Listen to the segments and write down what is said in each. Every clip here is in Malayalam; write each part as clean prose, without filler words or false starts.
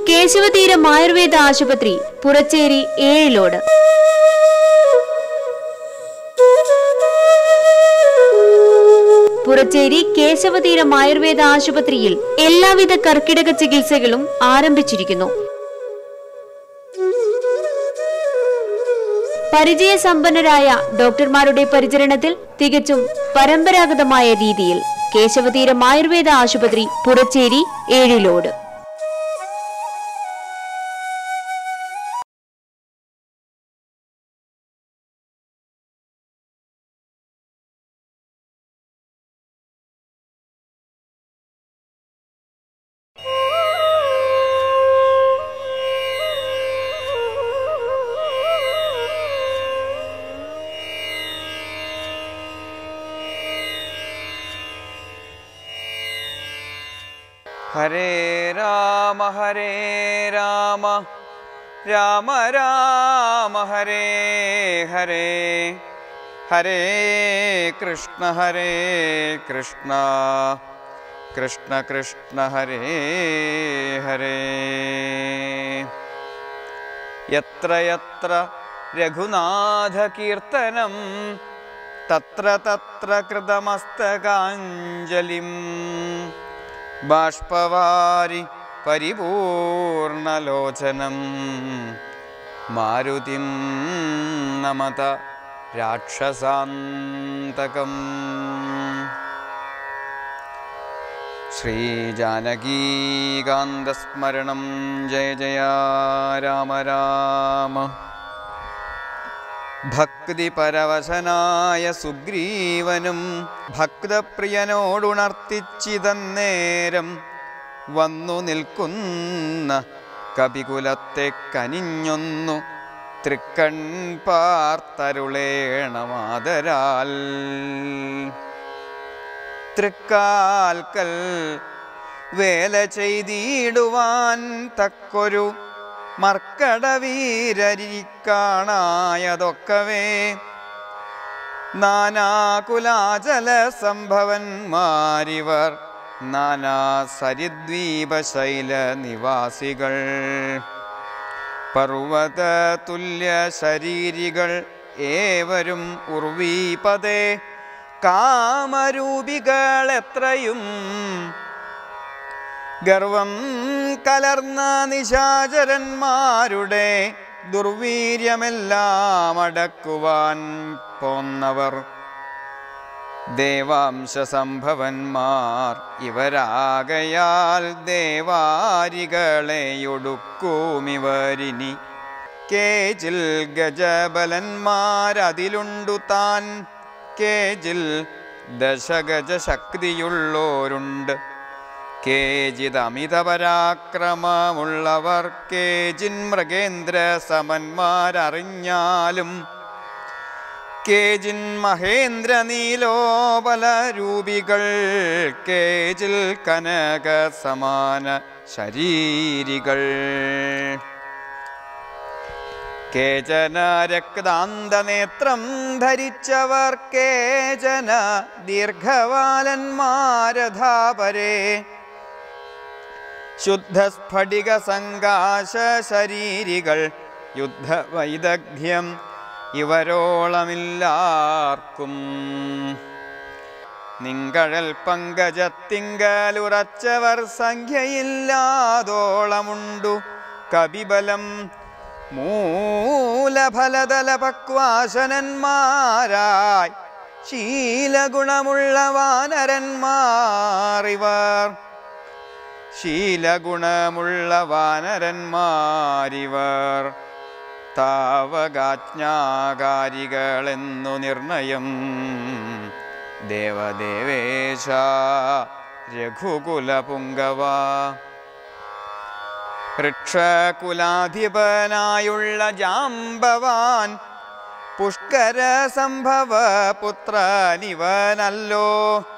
കേശവതീരം ആയുർവേദ ആശുപത്രി, പുറച്ചേരി, ഏഴിലോട്. പുറച്ചേരി കേശവതീരം ആയുർവേദ ആശുപത്രിയിൽ എല്ലാവിധ കർക്കിടക ചികിത്സകളും ആരംഭിച്ചിരിക്കുന്നു. പരിചയസമ്പന്നരായ ഡോക്ടർമാരുടെ പരിചരണത്തിൽ തികച്ചും പരമ്പരാഗതമായ രീതിയിൽ കേശവതീരം ആയുർവേദ ആശുപത്രി, പുറച്ചേരി, ഏഴിലോട്. ഹരേ രാമ രാമ രാമ ഹരേ ഹരേ, ഹരേ കൃഷ്ണ കൃഷ്ണ കൃഷ്ണ ഹരേ ഹരേ. യത്ര യത്ര രഘുനാഥ കീർത്തനം തത്ര തത്ര കൃതമസ്തകാഞ്ജലിം ബാഷ്പവാരി പരിപൂർണലോചനം മാരുതിം നമത രാക്ഷസാന്തകം. ശ്രീജാനകീകാന്തസ്മരണം ജയ ജയ രാമ രാമ. ഭക്തിപരവശനായ സുഗ്രീവനും ഭക്തപ്രിയനോടുണർത്തിച്ചിതന്നേരം വന്നു നിൽക്കുന്ന കപികുലത്തെ കനിഞ്ഞൊന്നു തൃക്കൺ പാർത്തരുളേണമാദരാൽ. തൃക്കാൽക്കൽ വേല ചെയ്തിടുവാൻ തക്കൊരു മർക്കടവീരരിക്കാണായതൊക്കവേ നാനാകുലാചല സംഭവന്മാരിവർ, നാനാ സരിദ്വീപശൈല നിവാസികൾ, പർവ്വത തുല്യ ശരീരികൾ ഏവരും ഉർവീപതേ കാമരൂപികൾ എത്രയും ഗർവം കലർന്ന നിശാചരന്മാരുടെ ദുർവീര്യമെല്ലാം അടക്കുവാൻ പോന്നവർ ദേവാംശസംഭവന്മാർ ഇവരാകയാൽ ദേവാരികളെയൊടുക്കുമിവരിനി. കേജിൽ ഗജബലന്മാരതിലുണ്ടു താൻ, കേജിൽ ദശഗജ ശക്തിയുള്ളോരുണ്ട്, കേജിത് അമിതപരാക്രമമുള്ളവർ, കേജിൻ മൃഗേന്ദ്ര സമന്മാരറിഞ്ഞാലും, കേജിൻ മഹേന്ദ്ര നീലോപല രൂപികൾ, കേജിൽ കനക സമാന ശരീരികൾ, കേചന രക്താന്തനേത്രം ധരിച്ചവർ, കേചന ദീർഘവാലന്മാരധാപരേ, ശുദ്ധസ്ഫടിക സങ്കാശ ശരീരികൾ, യുദ്ധവൈദഗ്ധ്യം ഇവരോളമില്ലാർക്കും. നിങ്കഴൽ പങ്കജത്തിങ്കലുറച്ചവർ സംഖ്യയില്ലാതോളമുണ്ടു, കപിബലം മൂലഫലതല പക്വാശനന്മാരായി ശീലഗുണമുള്ള വാനരന്മാരിവർ, ശീലഗുണമുള്ള വാനരന്മാരിവർ, താവകാജ്ഞാകാരികളെന്നു നിർണയം. ദേവദേവേശ രഘുകുലപുങ്കവ, വൃക്ഷകുലാധിപനായുള്ള ജാംബവാൻ പുഷ്കര സംഭവ പുത്രനിവനല്ലോ,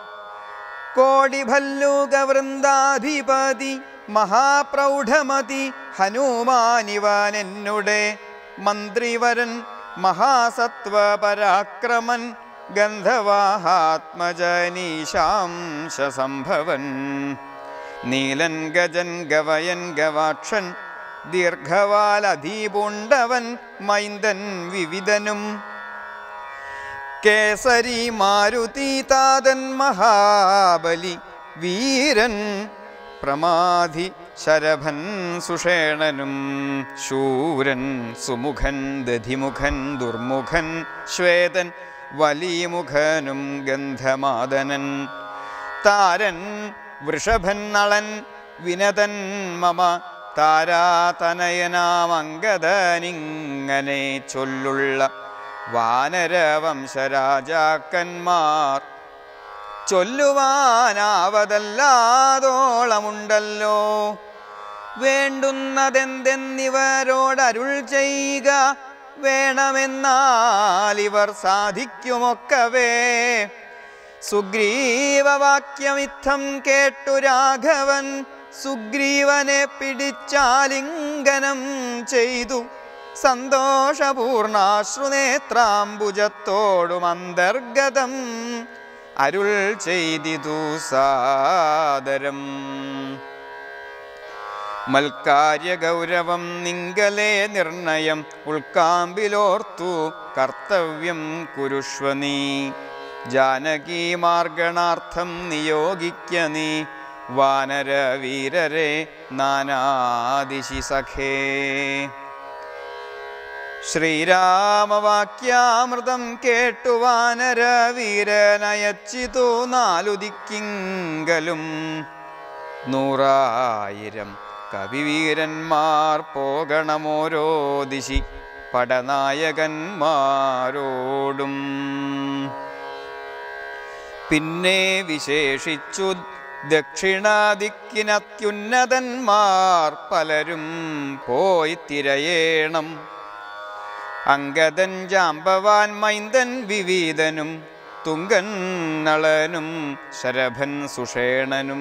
കോടിഭല്ലൂകവൃന്ദാധിപതി മഹാപ്രൗഢമതി ഹനുമാനിവനെന്നുടെ മന്ത്രിവരൻ, മഹാസത്വപരാക്രമൻ ഗന്ധവാഹാത്മജനീശാംശസംഭവൻ, നീലൻ ഗജൻ ഗവയൻ ഗവാക്ഷൻ ദീർഘവാലധീപൂണ്ടവൻ മൈന്ദൻ വിവിധനും കേസരി മാരുതി താതൻ മഹാബലി വീരൻ പ്രമാധി ശരഭൻ സുഷേണനും ശൂരൻ സുമുഖൻ ദധിമുഖൻ ദുർമുഖൻ ശ്വേതൻ വലിമുഖനും ഗന്ധമാദനൻ താരൻ വൃഷഭൻ നളൻ വിനതൻ മമ താരാതനയനാമംഗദനിങ്ങനെ ചൊല്ലുള്ള വാനരവംശരാജാക്കന്മാർ ചൊല്ലുവാനാവതല്ലാതോളമുണ്ടല്ലോ. വേണ്ടുന്നതെന്തെന്നിവരോടരുൾ ചെയ്യുക വേണമെന്നാൽ ഇവർ സാധിക്കുമൊക്കവേ. സുഗ്രീവവാക്യമിത്തം കേട്ടു രാഘവൻ സുഗ്രീവനെ പിടിച്ചാലിംഗനം ചെയ്തു സന്തോഷപൂർണാശ്രുനേത്രാംബുജത്തോടും അന്തർഗതം അരുൾ ചെയ്തിതു സാദരം. മൽക്കാര്യഗൗരവം നിങ്കലേ നിർണയം ഉൾക്കാമ്പിലോർത്തു കർത്തവ്യം കുരുഷ്വ നീ. ജാനകീ മാർഗണാർത്ഥം നിയോഗിക്ക നീ വാനരവീരരെ നാനാദിശി സഖേ. ശ്രീരാമവാക്യാമൃതം കേട്ടു വാനരവീരനയച്ചിതു നാലു ദിക്കിങ്കലും. 100,000 കവിവീരന്മാർ പോകണമോരോ ദിശി പടനായകന്മാരോടും. പിന്നെ വിശേഷിച്ചു ദക്ഷിണാദിക്കിനത്യുന്നതന്മാർ പലരും പോയി തിരയേണം. അംഗദൻ ജാമ്പവാൻ മൈന്ദൻ വിവീതനും തുങ്കൻ നളനും ശരഭൻ സുഷേണനും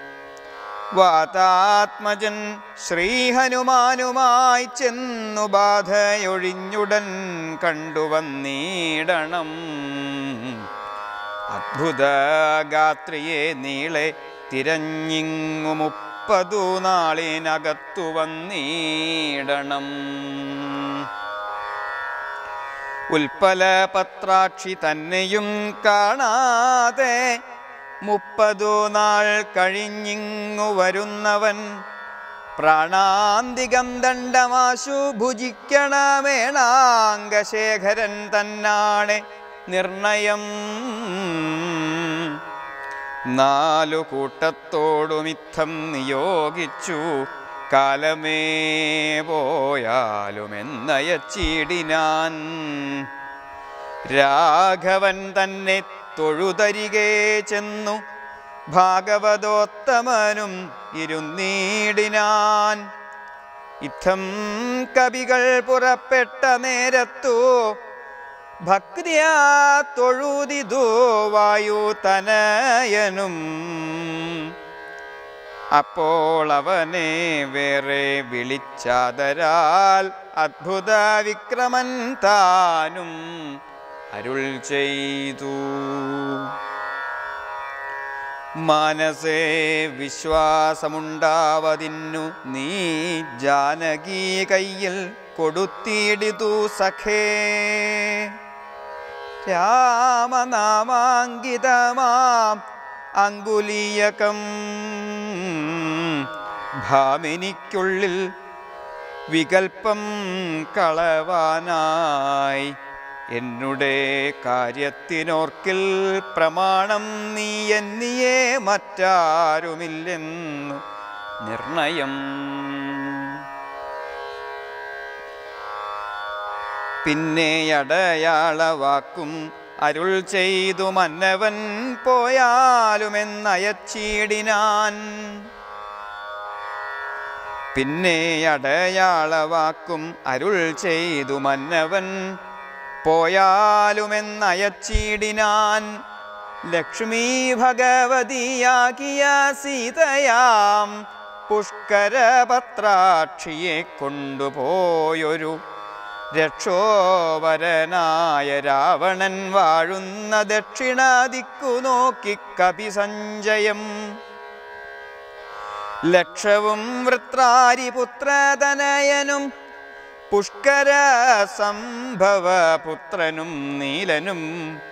വാതാത്മജൻ ശ്രീഹനുമാനുമായി ചെന്നു ബാധയൊഴിഞ്ഞുടൻ കണ്ടുവന്നീടണം. അദ്ഭുതഗാത്രിയെ നീളെ തിരഞ്ഞിങ്ങു 30 നാളിനകത്തു വന്നീടണം. ഉൽപ്പലപത്രാക്ഷി തന്നെയും കാണാതെ 30 നാൾ കഴിഞ്ഞിങ്ങു വരുന്നവൻ പ്രാണാന്തികം ദണ്ഡമാശു ഭുജിക്കണമേണാംഗശേഖരൻ തന്നാണ് നിർണയം. 4 കൂട്ടത്തോടുമിത്തം നിയോഗിച്ചു കാലമേ പോയാലുമെന്നയച്ചിടിനാൻ. രാഘവൻ തന്നെ തൊഴുതരികെ ചെന്നു ഭാഗവതോത്തമനും ഇരുന്നീടിനാൻ. ഇത്തം കവികൾ പുറപ്പെട്ട നേരത്തു ഭക്തിയാ തൊഴുതിതു വായുതനയനും. അപ്പോൾ അവനെ വേറെ വിളിച്ചാദരാൽ അദ്ഭുത വിക്രമൻ താനും അരുൾ ചെയ്തു. മനസേ വിശ്വാസമുണ്ടാവതിന്നു നീ ജാനകി കയ്യിൽ കൊടുത്തിടിതു സഖേ. രാമനാമാങ്കിതമാം അങ്കുലീയകം ഭാമിനിക്കുള്ളിൽ വികൽപ്പം കളവാനായി. എന്നുടെ കാര്യത്തിനോർക്കിൽ പ്രമാണം നീ എന്നിയെ മറ്റാരുമില്ലെന്നു നിർണയം. പിന്നെ അടയാളവാക്കും അരുൾ ചെയ്തു മന്നവൻ പോയാലുമെന്നയച്ചിടിനാൻ. പിന്നെ അടയാളവാക്കും അരുൾ ചെയ്തു മന്നവൻ പോയാലുമെന്നയച്ചിടിനാൻ. ലക്ഷ്മീ ഭഗവതിയാകിയ സീതയാം പുഷ്കരപത്രാക്ഷിയെ കൊണ്ടുപോയൊരു രക്ഷോവരനായ രാവണൻ വാഴുന്ന ദക്ഷിണാദിക്കു നോക്കി കപിസഞ്ജയം. ലക്ഷവും വൃത്രാരിപുത്രതനയനും പുഷ്കര സംഭവ പുത്രനും നീലനും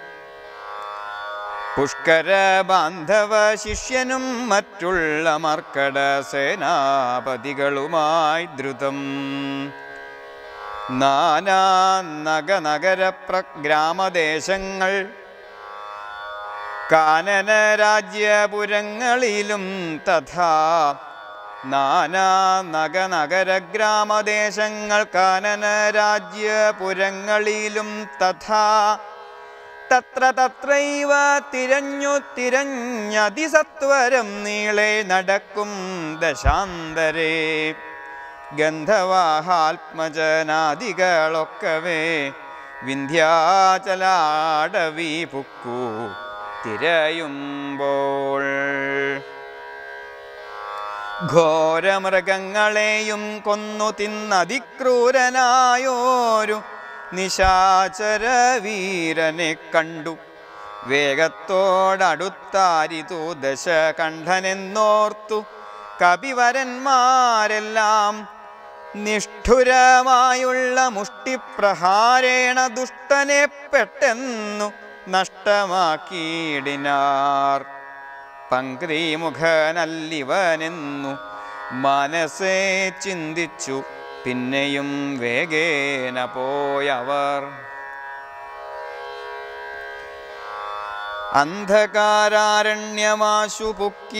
പുഷ്കര ബാന്ധവ ശിഷ്യനും മറ്റുള്ള മർക്കട സേനാപതികളുമായി ദ്രുതം നാനാ നഗര ഗ്രാമദേശങ്ങൾ കാനന രാജ്യപുരങ്ങളിലും തഥാ നാനാ നഗര ഗ്രാമദേശങ്ങൾ കാനന രാജ്യപുരങ്ങളിലും തഥാ തത്ര തത്രൈവ തിരഞ്ഞതിസത്വരം നീളെ നടക്കും ദശാന്തരേ ഗന്ധവാഹാത്മജനാദികളൊക്കവേ വിന്ധ്യാചലാടവി പുക്കു തിരയുമ്പോൾ ഘോരമൃഗങ്ങളെയും കൊന്നു തിന്നതിക്രൂരനായോരു നിശാചര വീരനെ കണ്ടു വേഗത്തോടടുത്താരിതു ദശകണ്ഠനെന്നോർത്തു കപിവരന്മാരെല്ലാം നിഷ്ഠുരമായുള്ള മുഷ്ടിപ്രഹാരേണ ദുഷ്ടനെ പെട്ടെന്നു നഷ്ടമാക്കിയിടിനാർ പങ്ക്തിമുഖനല്ലിവനെന്നു മനസ്സേ ചിന്തിച്ചു പിന്നെയും വേഗേന പോയവർ അന്ധകാരാരണ്യമാശു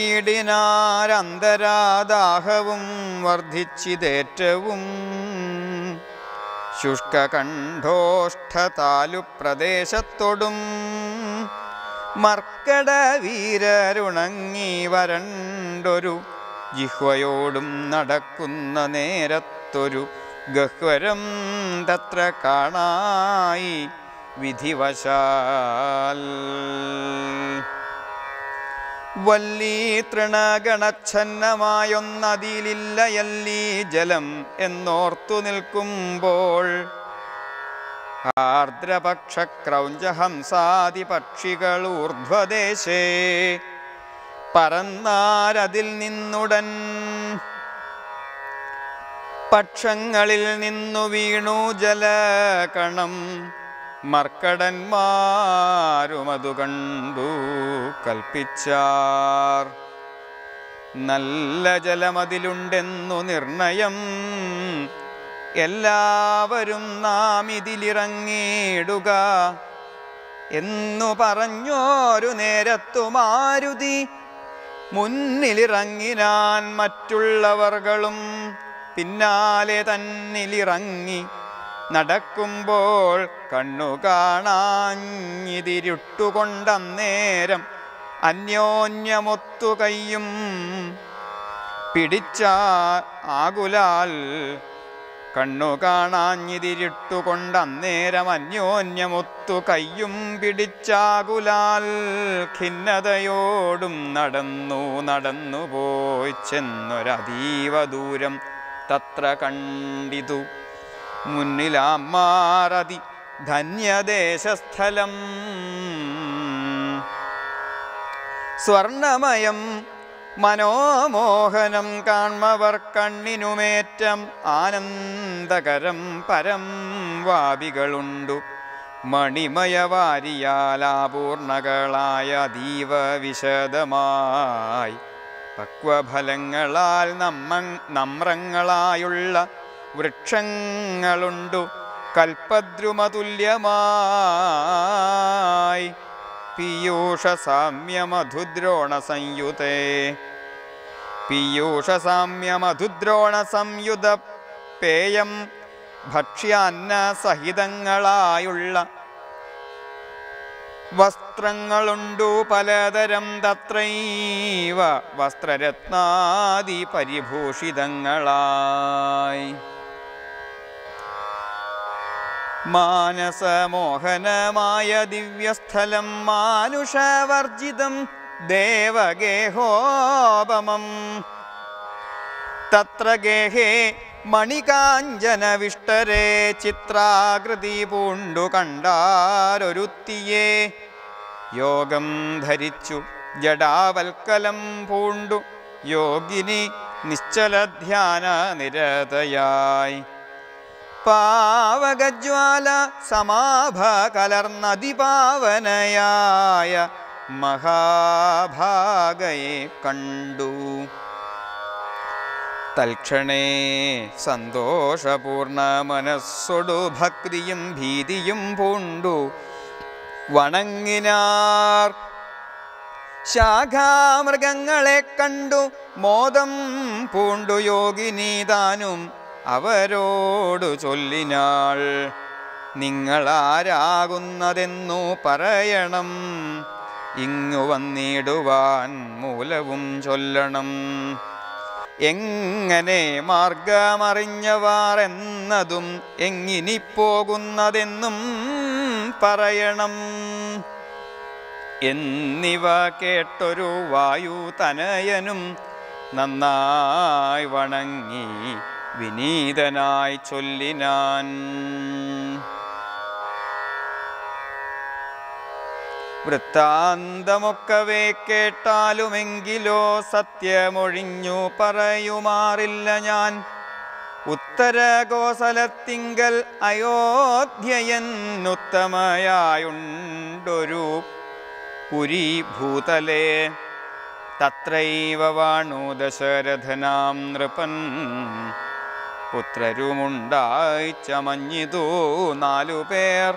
പുക്കിടിനാരന്തരാദാഹവും വർദ്ധിച്ചിതേറ്റവും ശുഷ്കകണ്ഠോഷ്ഠതാലു പ്രദേശത്തോടും മർക്കട വീരരുണങ്ങി വരണ്ടൊരു ജിഹ്വയോടും നടക്കുന്ന നേരത്തൊരു ഗഹ്വരം തത്ര കാണായി വിധിവശാൽ വല്ലീ തൃണഗണച്ഛന്നമായൊന്നതിലില്ലയല്ലീ ജലം എന്നോർത്തു നിൽക്കുമ്പോൾ ആർദ്രപക്ഷക്രൗഞ്ചഹംസാദി പക്ഷികളൂർധ്വദേശേ പറന്നാരതിൽ നിന്നുടൻ പക്ഷങ്ങളിൽ നിന്നു വീണു ജലകണം മർക്കടന്മാരുമതു കണ്ടു കൽപ്പിച്ചാർ നല്ല ജലമതിലുണ്ടെന്നു നിർണയം എല്ലാവരും നാം ഇതിലിറങ്ങിയിടുക എന്നു പറഞ്ഞോരു നേരത്തു മാരുതി മുന്നിലിറങ്ങിനാൻ മറ്റുള്ളവർകളും പിന്നാലെ തന്നിലിറങ്ങി നടക്കുമ്പോൾ കണ്ണു കാണാഞ്ഞിതിരുട്ടുകൊണ്ടന്നേരം അന്യോന്യമൊത്തു കയ്യും പിടിച്ച ആകുലാൽ കണ്ണു കാണാഞ്ഞിതിരുട്ടുകൊണ്ടന്നേരം അന്യോന്യമൊത്തു കയ്യും പിടിച്ചാകുലാൽ ഖിന്നതയോടും നടന്നു പോയി ചെന്നൊരതീവ ദൂരം തത്ര കണ്ടിതു മുന്നിലാമാറതി ധന്യദേശസ്ഥലം സ്വർണമയം മനോമോഹനം കാൺമവർ കണ്ണിനുമേറ്റം ആനന്ദകരം പരം വാപികളുണ്ടു മണിമയവാരിയാലാപൂർണകളായ അതീവ വിശദമായി പക്വഫലങ്ങളാൽ നമ്രങ്ങളായുള്ള വൃക്ഷങ്ങളുണ്ടു കൽപ്പദ്രുമതുല്യമായി പീയൂഷസാമ്യമധുദ്രോണ സംയുത പേയം ഭക്ഷ്യാന്ന സഹിതങ്ങളായുള്ള വസ്ത്രങ്ങളുണ്ടു പലതരം തത്രൈവ വസ്ത്രരത്നാദി പരിഭൂഷിതങ്ങളായി മാനസമോഹനമായ ദിവ്യസ്ഥലം മാനുഷവർജിതം ദേവഗേഹോപമം തത്ര ഗേഹേ മണികാഞ്ചനവിഷ്ടരേ ചിത്രാകൃതി പൂണ്ടു കണ്ടാരൊരുത്തിയെ യോഗം ധരിച്ചു ജടാവൽക്കലം പൂണ്ടു യോഗിനി നിശ്ചലധ്യാന നിരതയായി. പാവകജ്വാല സമാഭ കലർന്നതിപാവനയായ മഹാഭാഗയെ കണ്ടു. തൽക്ഷണേ സന്തോഷപൂർണ മനസ്സൊടു ഭക്തിയും ഭീതിയും പൂണ്ടു വണങ്ങിനാർ. ശാഖാമൃഗങ്ങളെ കണ്ടു മോദം പൂണ്ടു യോഗിനി താനും അവരോടു ചൊല്ലിനാൾ. നിങ്ങളാരാകുന്നതെന്നു പറയണം, ഇങ്ങു വന്നിടുവാൻ മൂലവും ചൊല്ലണം. എങ്ങനെ മാർഗമറിഞ്ഞവാർ എന്നതും എങ്ങിനി പോകുന്നതെന്നും പറയണം എന്നിവ കേട്ടൊരു വായുതനയനും നന്നായി വണങ്ങി വിനീതനായി ചൊല്ലിനാൻ. വൃത്താന്തമൊക്കവേ കേട്ടാലുമെങ്കിലോ സത്യമൊഴിഞ്ഞു പറയുമാറില്ല ഞാൻ. ഉത്തരകോസലത്തിങ്കൽ അയോധ്യയെന്നുത്തമയായുണ്ടൊരു പുരി ഭൂതലേ. തത്രൈവ വാണു ദശരഥനാം നൃപൻ. പുത്രരുമുണ്ടായി ചമഞ്ഞിതു 4 പേർ.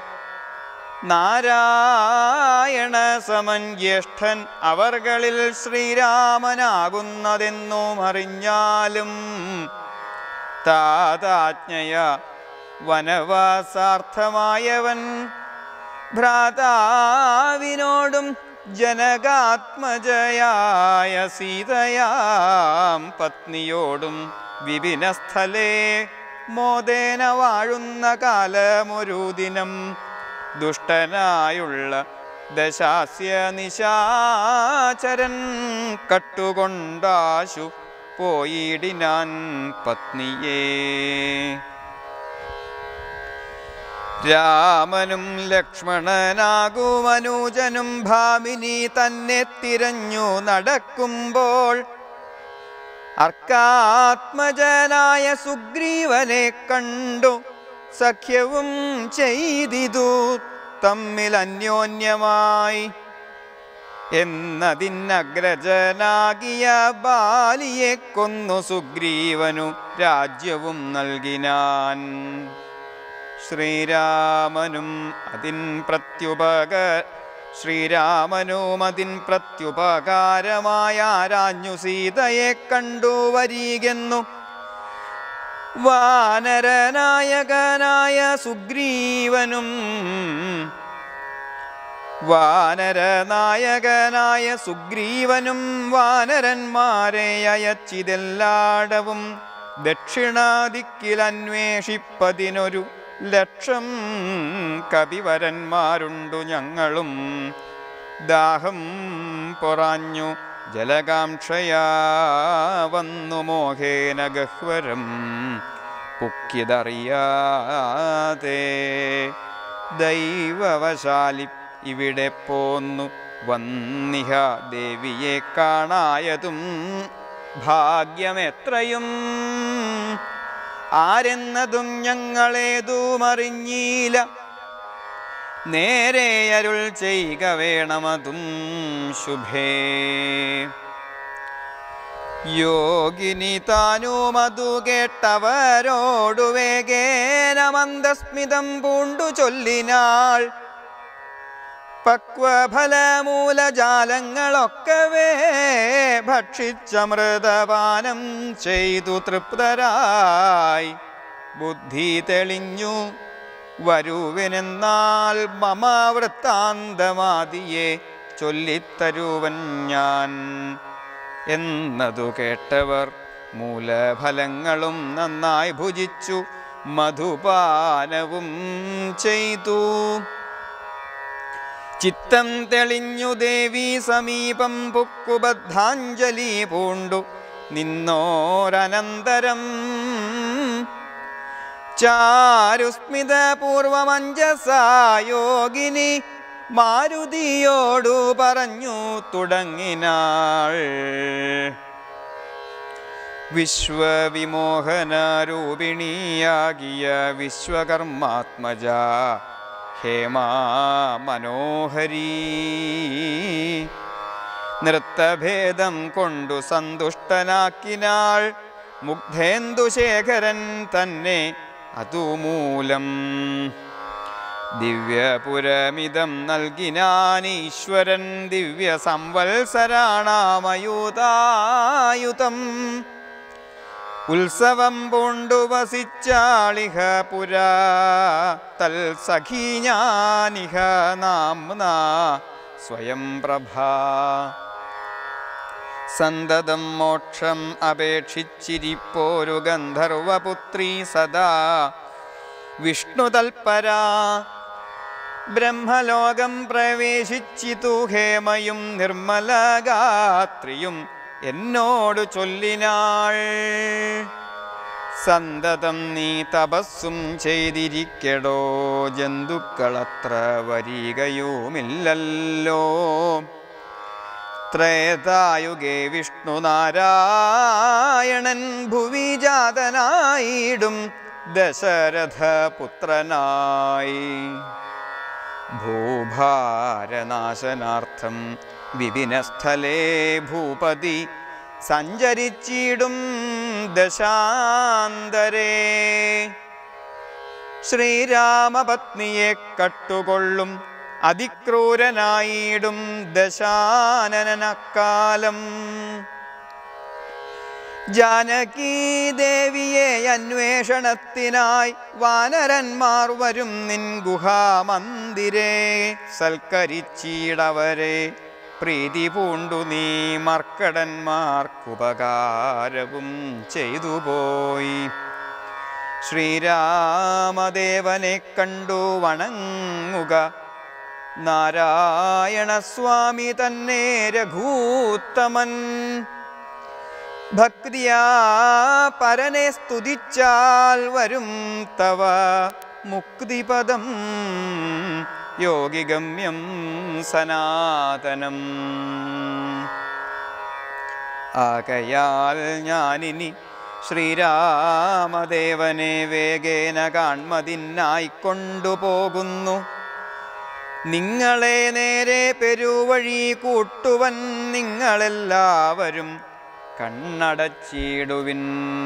നാരായണ സമൻ ജ്യേഷ്ഠൻ അവർകളിൽ ശ്രീരാമനാകുന്നതെന്നും അറിഞ്ഞാലും താതാജ്ഞയ വനവാസാർത്ഥമായവൻ ഭ്രാതാവിനോടും ജനകാത്മജയായ സീതയാം പത്നിയോടും വിപിനസ്ഥലേ മോദേന വാഴുന്ന കാലമൊരു ദിനം ദുഷ്ടനായുള്ള ദശാസ്യ നിശാചരൻ കട്ടുകൊണ്ടാശു പോയിടിനാൻ പത്നിയേ. രാമനും ലക്ഷ്മണനാകുമനുജനും ഭാമിനി തന്നെ തിരഞ്ഞു നടക്കുമ്പോൾ അർക്കാത്മജനായ സുഗ്രീവനെ കണ്ടു സഖ്യവും ചെയ്തിതു തമ്മിൽ അന്യോന്യമായി. എന്നതിനഗ്രജനാകിയ ബാലിയെ കൊന്നു സുഗ്രീവനു രാജ്യവും നൽകിനാൻ. ശ്രീരാമനും അതിൻ പ്രത്യുപകാരമായ ആരാഞ്ഞു സീതയെ കണ്ടു വരികെന്നു വാനരനായകനായ സുഗ്രീവനും വാനരന്മാരെ അയച്ചിതെല്ലാടവും ദക്ഷിണാദിക്കിൽ അന്വേഷിപ്പതിനൊരു 1,00,000 കപിവരന്മാരുണ്ടു ഞങ്ങളും. ദാഹം പൊറാഞ്ഞു ജലകാംക്ഷയാ വന്നു മോഹേന ഗഹ്വരം പുക്കിതറിയാതെ ദൈവവശാലി ഇവിടെ പോന്നു വന്നിഹ ദേവിയെ കാണായതും ഭാഗ്യമെത്രയും. ആരെന്നതും ഞങ്ങളേതുമറിഞ്ഞീല, നേരെ അരുൾ ചെയ്യുക വേണമതും ശുഭേ. യോഗിനി താനുമതു കേട്ടവരോടു വേഗേന മന്ദസ്മിതം പൂണ്ടു ചൊല്ലിനാൾ. പക്വഫലമൂലജാലങ്ങളൊക്കവേ ഭക്ഷിച്ചമൃതപാനം ചെയ്തു തൃപ്തരായി ബുദ്ധി തെളിഞ്ഞു വരുവിനെന്നാൽ മമ വൃത്താന്തമാദിയെ ചൊല്ലിത്തരുവൻ ഞാൻ എന്നതു കേട്ടവർ മൂലഫലങ്ങളും നന്നായി ഭുജിച്ചു മധുപാനവും ചെയ്തു. ചിത്തം തെളിഞ്ഞു ദേവി സമീപം പുക്കുബദ്ധാഞ്ജലി പൂണ്ടു നിന്നോരനന്തരം ചാരുസ്മിതപൂർവമഞ്ജസായോഗിനി മാരുതിയോടു പറഞ്ഞു തുടങ്ങിനാൾ. വിശ്വവിമോഹനരൂപിണിയാകിയ വിശ്വകർമാത്മജ ഹേമാ മനോഹരീ, നൃത്തഭേദം കൊണ്ടു സന്തുഷ്ടനാക്കിനാൾ മുഗ്ധേന്ദുശേഖരൻ തന്നെ അതുമൂലം. ദിവ്യപുരമിതം നൽകിനാനീശ്വരൻ ദിവ്യ സംവത്സരാണാമയൂതായുധം. ഉത്സവം പൂണ്ടു വസിച്ചാളിഹ പുരാ തൽസഖീ ഞാനിഹ നാംന സ്വയം പ്രഭാ. സന്തതം മോക്ഷം അപേക്ഷിച്ചിരിപ്പോരു ഗന്ധർവപുത്രീ സദാ വിഷ്ണുതൽപരാ. ബ്രഹ്മലോകം പ്രവേശിച്ചിതു ഹേമയും നിർമ്മലഗാത്രിയും എന്നോടു ചൊല്ലിനാൾ. സന്തതം നീ തപസ്സും ചെയ്തിരിക്കടോ, ജന്തുക്കളത്ര വരികയുമില്ലല്ലോ. ത്രേതായുഗേ വിഷ്ണുനാരായണൻ ഭുവി ജാതനായിടും ദശരഥപുത്രനായി. ഭൂഭാരനാശനാർത്ഥം വിപിനസ്ഥലേ ഭൂപതി സഞ്ചരിച്ചിടും ദശാന്തരേ. ശ്രീരാമപത്നിയെ കട്ടുകൊള്ളും അതിക്രൂരനായിടും ദശാനനക്കാലം. ജാനകീ ദേവിയെ അന്വേഷണത്തിനായി വാനരന്മാർ വരും നിൻ ഗുഹാമന്ദിരേ. സൽക്കരിച്ചിടവരെ പ്രീതി പൂണ്ടു നീ മർക്കടന്മാർക്കുപകാരവും ചെയ്തുപോയി. ശ്രീരാമദേവനെ കണ്ടു വണങ്ങുക, നാരായണസ്വാമി തന്നെ രഘൂത്തമൻ. ഭക്തിയാ പരനെ സ്തുതിച്ചാൽ വരും തവ മുക്തിപദം, യോഗിഗമ്യം സനാതനം. ആകയാൽ ഞാനിനി ശ്രീരാമദേവനെ വേഗേന കാൺമതിനായി കൊണ്ടുപോകുന്നു. നിങ്ങളെ നേരെ പെരുവഴി കൂട്ടുവൻ നിങ്ങളെല്ലാവരും കണ്ണടച്ചിടുവിൻ.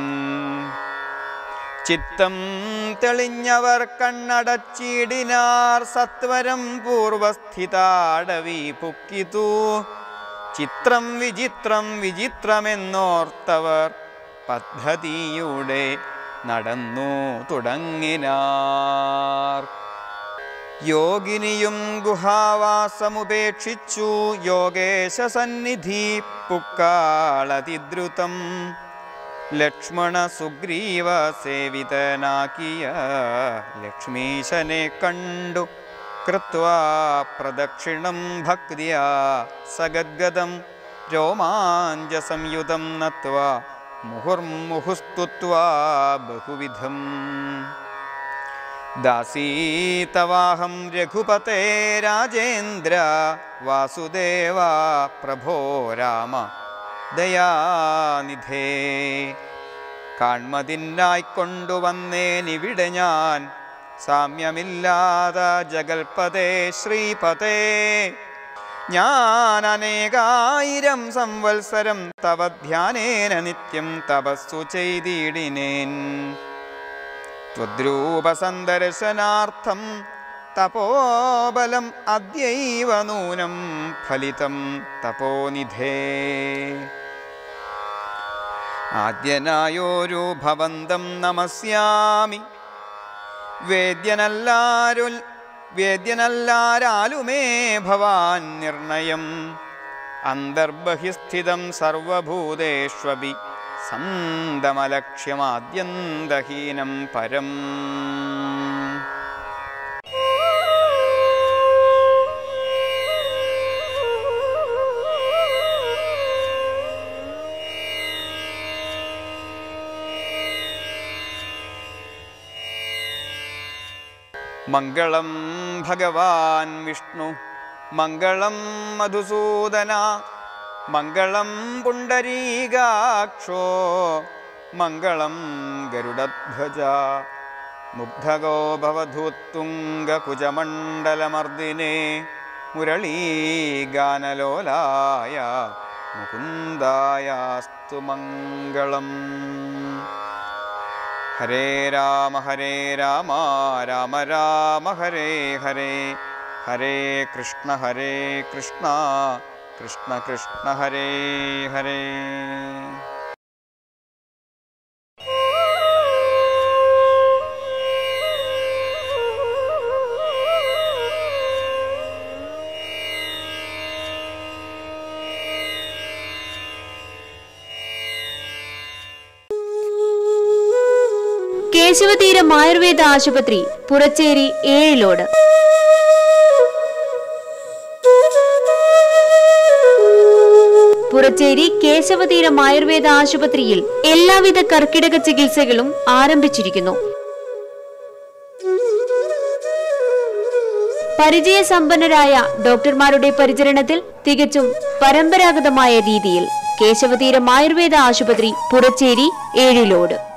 ചിത്തം തെളിഞ്ഞവർ കണ്ണടച്ചിടിനാർ. സത്വരം പൂർവസ്ഥിതാടവി പുക്കിതു. ചിത്രം വിചിത്രം വിചിത്രമെന്നോർത്തവർ പദ്ധതിയുടെ നടന്നു തുടങ്ങിനാർ. യോഗിനിയും ഗുഹാവാസമുപേക്ഷിച്ചു യോഗേശ സന്നിധി പുക്കാളതിദ്രുതം. ലക്ഷ്മണ സുഗ്രീവ സേവിതനാക്കിയ ലക്ഷ്മീശനെ കണ്ടു കൃത്വാ പ്രദക്ഷിണം ഭക്തിയാ സഗദ്ഗദം. രോമാഞ്ചസംയുതം നത്വാ മുഹുർമുഹുസ്തുത്വാ ബഹുവിധം. ദാസീതവാഹം രഘുപതേ രാജേന്ദ്ര വാസുദേവ പ്രഭോ രാമ ദയാനിധേ. കാൺമതിനായി കൊണ്ടുവന്നേനിവിടെ ഞാൻ സാമ്യമില്ലാത ജഗൽപതേ ശ്രീപതേ. ഞാൻ അനേകായിരം സംവത്സരം തവ ധ്യാനേന നിത്യം തപസ്സു ചെയ്തിടിനേൻ. ത്വദ്രൂപസന്ദർശനാർത്ഥം തപോബലം അദ്യൈവ നൂനം ഫലിതം തപോനിധേ. ആദ്യനായോരു ഭവന്തം നമസ്യാമി. വേദ്യനല്ലാരാലുമേ ഭവാൻ നിർണയം. അന്തർബഹിസ്ഥിതം സർവഭൂതേഷ്വപി സന്തമലക്ഷ്യമാദ്യന്തഹീനം പരം. മംഗളം ഭഗവാൻ വിഷ്ണു മംഗളം മധുസൂദന മംഗളം പുണ്ടരീകാക്ഷോ മംഗളം ഗരുഡധ്വജ മുഗ്ധഗോഭവധൂത്തുംഗകുജമണ്ഡലമർദിനെ മുരളീഗാനലോലായ മുകുന്ദായാസ്തു മംഗളം. ഹരേ രാമ രാമ രാമ ഹരേ ഹരേ, ഹരേ കൃഷ്ണ കൃഷ്ണ കൃഷ്ണ ഹരേ ഹരേ. കേശവതീരം ആയുർവേദ ആശുപത്രി, പുറച്ചേരി, ഏഴിലോട്. പുറച്ചേരി കേശവതീരം ആയുർവേദ ആശുപത്രിയിൽ എല്ലാവിധ കർക്കിടക ചികിത്സകളും ആരംഭിച്ചിരിക്കുന്നു. പരിചയസമ്പന്നരായ ഡോക്ടർമാരുടെ പരിചരണത്തിൽ തികച്ചും പരമ്പരാഗതമായ രീതിയിൽ കേശവതീരം ആയുർവേദ ആശുപത്രി, പുറച്ചേരി, ഏഴിലോട്.